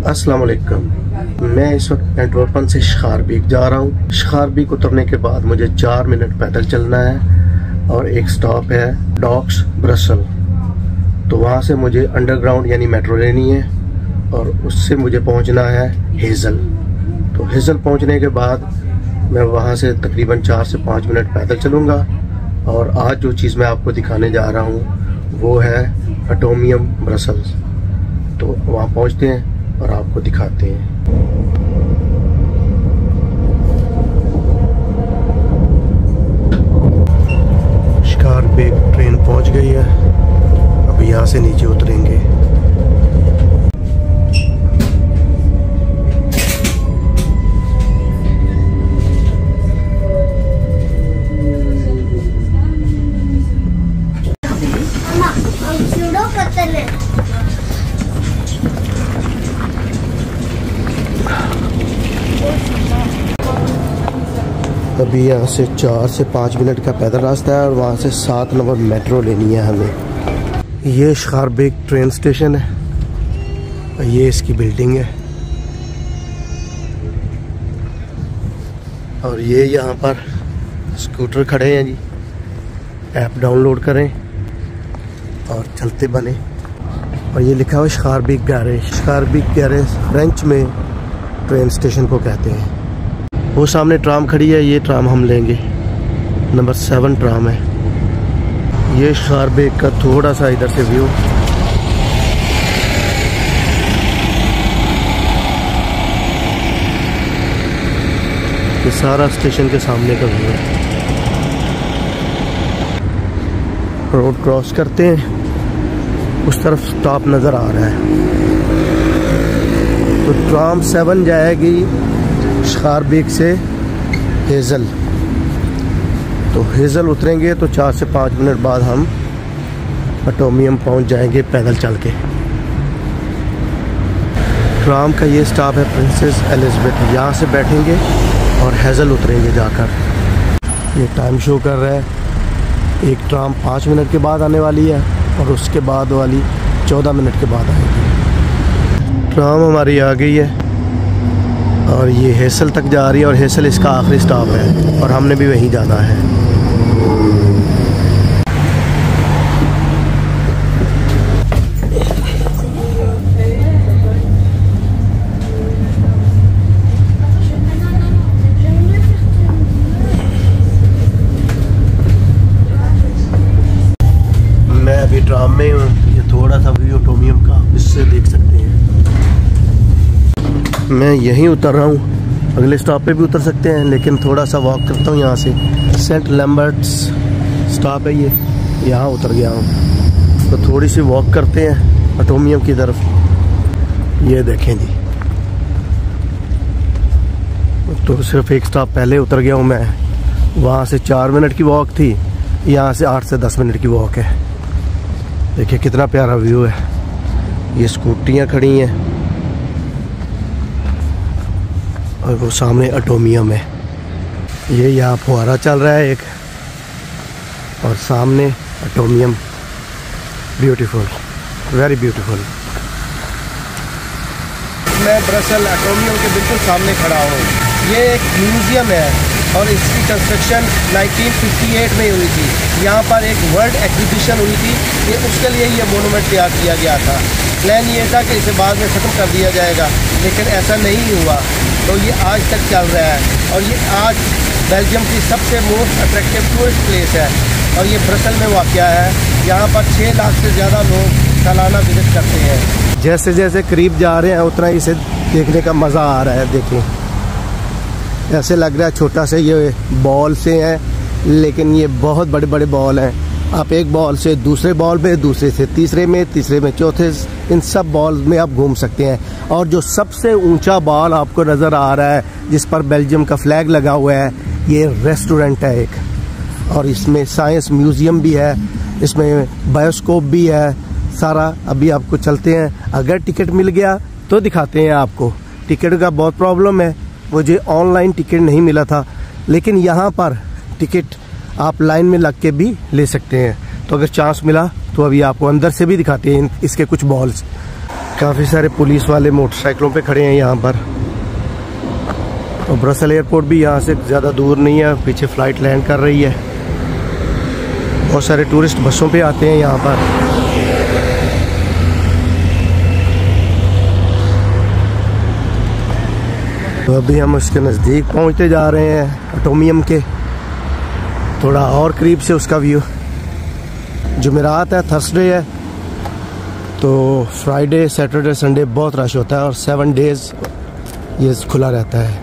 अस्सलाम वालेकुम। मैं इस वक्त एंटवर्पन से शिखारबीक जा रहा हूँ। शिखारबीक उतरने के बाद मुझे 4 मिनट पैदल चलना है और एक स्टॉप है डॉक्स ब्रसल। तो वहाँ से मुझे अंडरग्राउंड यानी मेट्रो लेनी है और उससे मुझे पहुँचना है हेज़ल। तो हेज़ल पहुँचने के बाद मैं वहाँ से तकरीबन 4 से 5 मिनट पैदल चलूँगा और आज जो चीज़ मैं आपको दिखाने जा रहा हूँ वो है एटोमियम ब्रसल्स। तो वहाँ पहुँचते हैं और आपको दिखाते हैं। शिखारबीक ट्रेन पहुँच गई है, अब यहाँ से नीचे उतरेंगे। अभी यहाँ से 4 से 5 मिनट का पैदल रास्ता है और वहाँ से 7 नंबर मेट्रो लेनी है हमें। ये शिखारबीक ट्रेन स्टेशन है, ये इसकी बिल्डिंग है और ये यहाँ पर स्कूटर खड़े हैं जी। ऐप डाउनलोड करें और चलते बने। और ये लिखा हुआ शिखारबीक गैरेज। शिखारबीक गैरेज फ्रेंच में ट्रेन स्टेशन को कहते हैं। वो सामने ट्राम खड़ी है, ये ट्राम हम लेंगे, नंबर 7 ट्राम है। ये शिखारबीक का थोड़ा सा इधर से व्यू। ये सारा स्टेशन के सामने का व्यू है। रोड क्रॉस करते हैं, उस तरफ स्टॉप नज़र आ रहा है। तो ट्राम 7 जाएगी शिखारबीक से हेज़ल। तो हेज़ल उतरेंगे तो 4 से 5 मिनट बाद हम एटोमियम पहुंच जाएंगे पैदल चल के। ट्राम का ये स्टॉप है प्रिंसेस एलिज़ाबेथ। यहाँ से बैठेंगे और हेज़ल उतरेंगे जाकर। ये टाइम शो कर रहा है, एक ट्राम 5 मिनट के बाद आने वाली है और उसके बाद वाली 14 मिनट के बाद आएगी। ट्राम हमारी आ गई है और ये हेज़ल तक जा रही है और हेज़ल इसका आखिरी स्टॉप है और हमने भी वहीं जाना है। मैं अभी ट्राम में हूँ। ये थोड़ा सा व्यू एटोमियम का इससे देख सकते हैं। मैं यहीं उतर रहा हूँ, अगले स्टॉप पे भी उतर सकते हैं लेकिन थोड़ा सा वॉक करता हूँ यहाँ से। सेंट लैम्बर्ट्स स्टॉप है ये, यहाँ उतर गया हूँ। तो थोड़ी सी वॉक करते हैं एटोमियम की तरफ। ये देखें जी, तो सिर्फ एक स्टॉप पहले उतर गया हूँ मैं। वहाँ से 4 मिनट की वॉक थी, यहाँ से 8 से 10 मिनट की वॉक है। देखिए कितना प्यारा व्यू है। ये स्कूटियाँ खड़ी हैं और वो सामने एटोमियम है। ये यहाँ फुहारा चल रहा है एक और सामने एटोमियम। Beautiful, very beautiful. मैं ब्रसल एटोमियम के बिल्कुल सामने खड़ा हूँ। ये एक म्यूज़ियम है और इसकी कंस्ट्रक्शन 1958 में हुई थी। यहाँ पर एक वर्ल्ड एग्जीबिशन हुई थी, ये उसके लिए ये मोनूमेंट तैयार किया गया था। प्लान ये था कि इसे बाद में ख़त्म कर दिया जाएगा लेकिन ऐसा नहीं हुआ। तो ये आज तक चल रहा है और ये आज बेल्जियम की सबसे मोस्ट अट्रैक्टिव टूरिस्ट प्लेस है और ये ब्रसल में वाक़या है। यहाँ पर 6 लाख से ज़्यादा लोग सालाना विजिट करते हैं। जैसे जैसे करीब जा रहे हैं उतना ही इसे देखने का मज़ा आ रहा है। देखें, ऐसे लग रहा है छोटा से ये बॉल से है लेकिन ये बहुत बड़े बड़े बॉल हैं। आप एक बॉल से दूसरे बॉल पे, दूसरे से तीसरे में, तीसरे में चौथे, इन सब बॉल में आप घूम सकते हैं। और जो सबसे ऊंचा बॉल आपको नज़र आ रहा है जिस पर बेल्जियम का फ्लैग लगा हुआ है, ये रेस्टोरेंट है एक। और इसमें साइंस म्यूज़ियम भी है, इसमें बायोस्कोप भी है सारा। अभी आपको चलते हैं, अगर टिकट मिल गया तो दिखाते हैं आपको। टिकट का बहुत प्रॉब्लम है, मुझे ऑनलाइन टिकट नहीं मिला था लेकिन यहाँ पर टिकट आप लाइन में लग के भी ले सकते हैं। तो अगर चांस मिला तो अभी आपको अंदर से भी दिखाते हैं इसके कुछ बॉल्स। काफ़ी सारे पुलिस वाले मोटरसाइकिलों पे खड़े हैं यहाँ पर। और ब्रसल एयरपोर्ट भी यहाँ से ज़्यादा दूर नहीं है, पीछे फ़्लाइट लैंड कर रही है। बहुत सारे टूरिस्ट बसों पे आते हैं यहाँ पर। तो अभी हम उसके नज़दीक पहुँचते जा रहे हैं, एटोमियम के थोड़ा और करीब से उसका व्यू। जुमेरात है, थर्सडे है, तो फ्राइडे सैटरडे संडे बहुत रश होता है और 7 डेज़ ये खुला रहता है।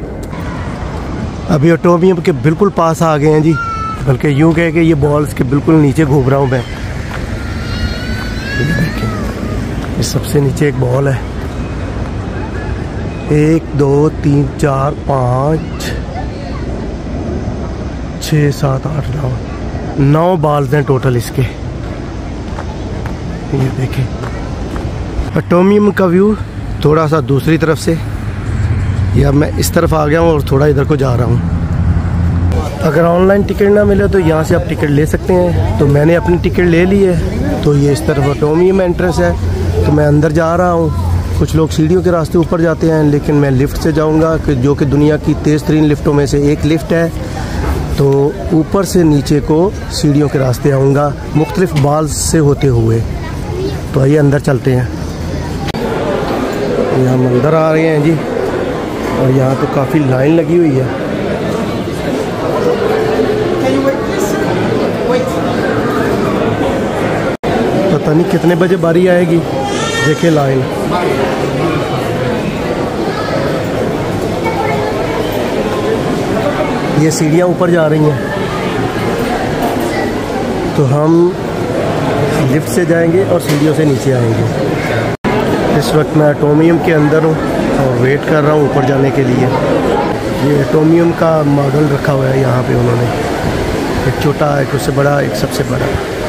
अभी एटोमियम के बिल्कुल पास आ गए हैं जी, बल्कि यूँ कह के ये बॉल्स के बिल्कुल नीचे घूम रहा हूँ मैं। ये देखें, इस सबसे नीचे एक बॉल है। 1 2 3 4 5 6 7 8 9 बॉल्स हैं टोटल इसके। ये देखें एटोमियम का व्यू थोड़ा सा दूसरी तरफ से। या मैं इस तरफ आ गया हूँ और थोड़ा इधर को जा रहा हूँ। अगर ऑनलाइन टिकट ना मिले तो यहाँ से आप टिकट ले सकते हैं। तो मैंने अपनी टिकट ले ली है। तो ये इस तरफ एटोमियम एंट्रेंस है, तो मैं अंदर जा रहा हूँ। कुछ लोग सीढ़ियों के रास्ते ऊपर जाते हैं, लेकिन मैं लिफ्ट से जाऊँगा, कि जो कि दुनिया की तेज़ तरीन लिफ्टों में से एक लिफ्ट है। तो ऊपर से नीचे को सीढ़ियों के रास्ते आऊँगा, मुख्तलिफ बाल्स से होते हुए। तो आइए अंदर चलते हैं। ये हम अंदर आ रहे हैं जी, और यहाँ तो काफ़ी लाइन लगी हुई है। पता नहीं कितने बजे बारी आएगी, देखिए लाइन। ये सीढ़ियाँ ऊपर जा रही हैं, तो हम लिफ्ट से जाएंगे और सीढ़ियों से नीचे आएंगे। इस वक्त मैं एटोमियम के अंदर हूँ और वेट कर रहा हूँ ऊपर जाने के लिए। ये एटोमियम का मॉडल रखा हुआ है यहाँ पे उन्होंने, एक छोटा, एक उससे बड़ा, एक सबसे बड़ा।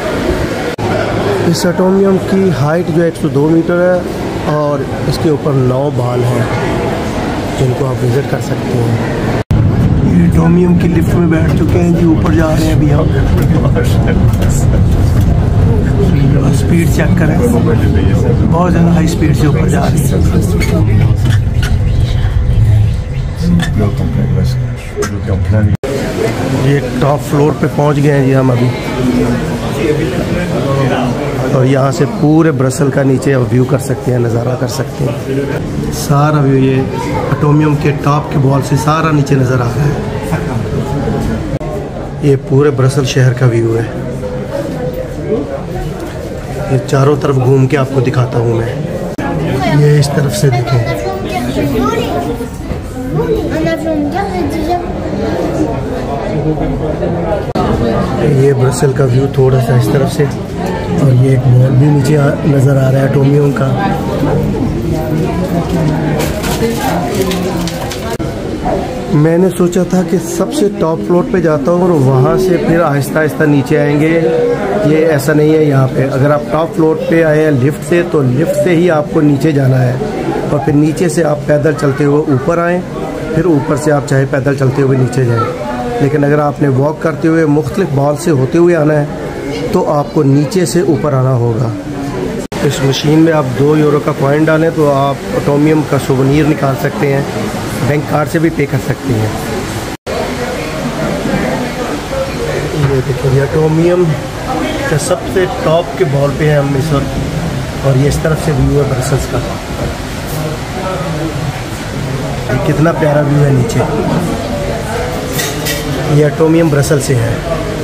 इस एटोमियम की हाइट जो 102 मीटर है और इसके ऊपर 9 बाल हैं जिनको आप विज़िट कर सकते हैं। ये एटोमियम की लिफ्ट में बैठ चुके हैं जी, ऊपर जा रहे हैं अभी हम। स्पीड चेक करें, बहुत ज़्यादा हाई स्पीड से ऊपर जा रही है। ये टॉप फ्लोर पे पहुंच गए हैं जी हम अभी, और यहाँ से पूरे ब्रसल का नीचे आप व्यू कर सकते हैं, नज़ारा कर सकते हैं। सारा व्यू ये एटोमियम के टॉप के बॉल से सारा नीचे नज़र आ रहा है। ये पूरे ब्रसल शहर का व्यू है। ये चारों तरफ घूम के आपको दिखाता हूँ मैं। ये इस तरफ से देखें, ये ब्रसल का व्यू थोड़ा सा इस तरफ से, और ये एक बॉल भी नीचे नज़र आ रहा है एटोमियम का। मैंने सोचा था कि सबसे टॉप फ्लोर पे जाता हूँ और वहाँ से फिर आहिस्ता आहिस्ता नीचे आएंगे। ये ऐसा नहीं है यहाँ पे। अगर आप टॉप फ्लोर पे आए हैं लिफ्ट से, तो लिफ्ट से ही आपको नीचे जाना है, और फिर नीचे से आप पैदल चलते हुए ऊपर आएँ, फिर ऊपर से आप चाहे पैदल चलते हुए नीचे जाएँ। लेकिन अगर आपने वॉक करते हुए मुख्तलिफ बॉल से होते हुए आना है, तो आपको नीचे से ऊपर आना होगा। इस मशीन में आप 2 यूरो का कॉइन डालें तो आप एटोमियम का सुवनीर निकाल सकते हैं, बैंक कार्ड से भी पे कर सकते हैं। ये देखिए एटोमियम का सबसे टॉप के बॉल पे हैं हम इस वक्त, और ये इस तरफ से व्यू है ब्रसल्स का। ये कितना प्यारा व्यू है नीचे। ये एटोमियम ब्रसल से है।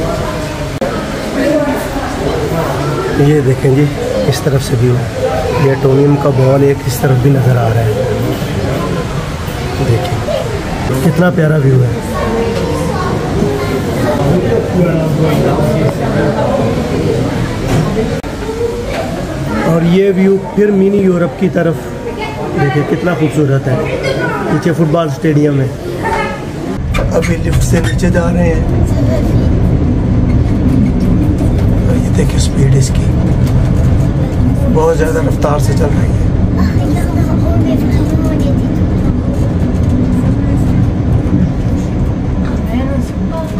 ये देखें जी इस तरफ से व्यू, ये एटोमियम का बॉल एक इस तरफ भी नज़र आ रहा है। देखिए कितना प्यारा व्यू है। और ये व्यू फिर मिनी यूरोप की तरफ, देखिए कितना खूबसूरत है। नीचे फुटबॉल स्टेडियम है। अभी लिफ्ट से नीचे जा रहे हैं, और ये देखिए स्पीड इसकी बहुत ज़्यादा रफ्तार से चल रही है।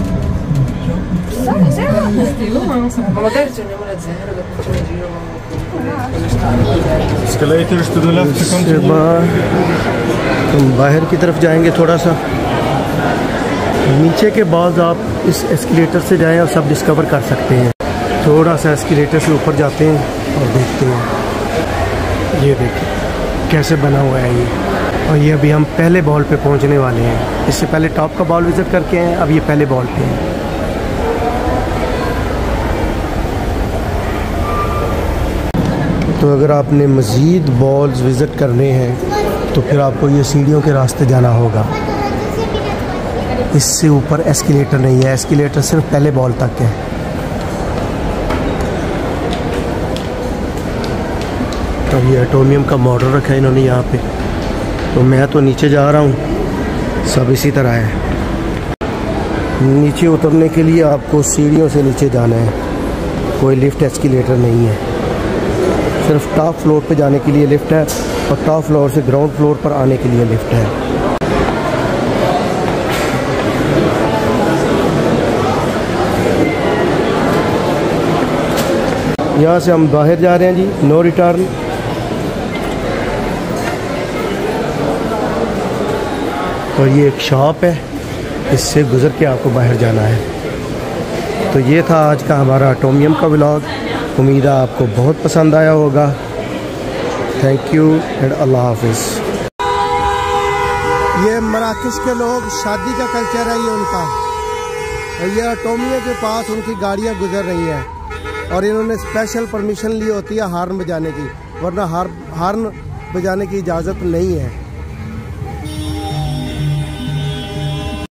Ma magari torniamo alla zero, dopo facciamo un giro. इसके बाद हम बाहर की तरफ जाएंगे थोड़ा सा। नीचे के बाद आप इस एस्केलेटर से जाएं और सब डिस्कवर कर सकते हैं। थोड़ा सा एस्केलेटर से ऊपर जाते हैं और देखते हैं। ये देखिए कैसे बना हुआ है ये। और ये अभी हम पहले बॉल पे पहुंचने वाले हैं। इससे पहले टॉप का बॉल विज़िट करके हैं, अब ये पहले बॉल पे हैं। तो अगर आपने मज़ीद बॉल्स विज़िट करने हैं तो फिर आपको ये सीढ़ियों के रास्ते जाना होगा। इससे ऊपर एस्केलेटर नहीं है, एस्केलेटर सिर्फ पहले बॉल तक है। तो ये एटोमियम का मॉडल रखा है इन्होंने यहाँ पे। तो मैं तो नीचे जा रहा हूँ, सब इसी तरह है। नीचे उतरने के लिए आपको सीढ़ियों से नीचे जाना है, कोई लिफ्ट एस्केलेटर नहीं है। सिर्फ टॉप फ्लोर पे जाने के लिए लिफ्ट है और टॉप फ्लोर से ग्राउंड फ्लोर पर आने के लिए लिफ्ट है। यहाँ से हम बाहर जा रहे हैं जी, नो रिटर्न। और ये एक शॉप है, इससे गुज़र के आपको बाहर जाना है। तो ये था आज का हमारा एटोमियम का व्लॉग। उम्मीद है आपको बहुत पसंद आया होगा। थैंक यू एंड अल्लाह हाफिज़। ये मराकश के लोग शादी का कल्चर है ये उनका। और ये एटोमियम के पास उनकी गाड़ियाँ गुजर रही हैं और इन्होंने स्पेशल परमिशन ली होती है हार्न बजाने की, वरना हार्न बजाने की इजाज़त नहीं है।